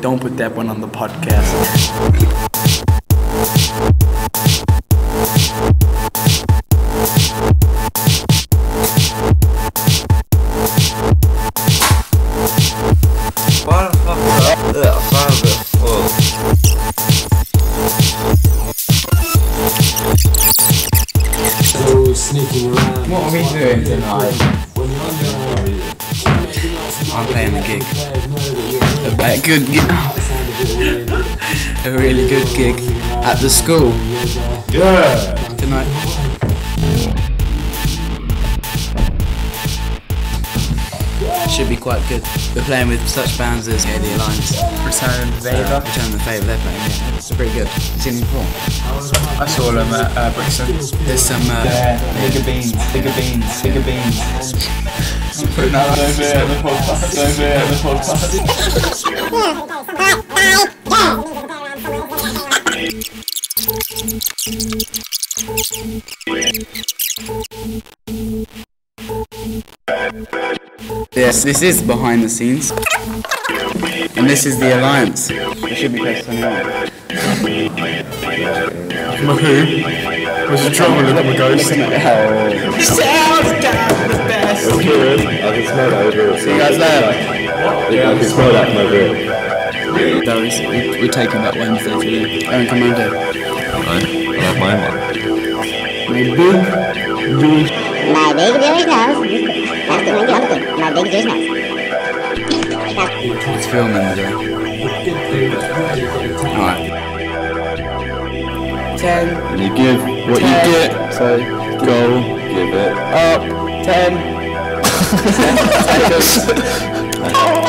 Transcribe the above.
Don't put that one on the podcast. What are we doing tonight? I'm playing a gig. A good gig. A really good gig at the school. Yeah! Tonight. Should be quite good. We're playing with such bands as The Alliance. Return of the Favour. Return of the Favour, they're playing, yeah. It's pretty good. Seen them before. I saw them at Brixton. There's some Bigger beans. Putting that over here at the podcast. Yes, this is behind the scenes. And this is The Alliance. It should be pressed 21. Who? Was the drummer look at my ghost? Sounds down the best. I can smell that over here. See you guys later. I can smell that from over here. Those, we're taking that Wednesday too. Aaron, come on, Dave. I love my one. My big Billy's nose. That's the one you understood. My big Billy's nose. It's filming today. Alright. 10. And you give what you get. So, Go. Give it. up. 10. 10 seconds.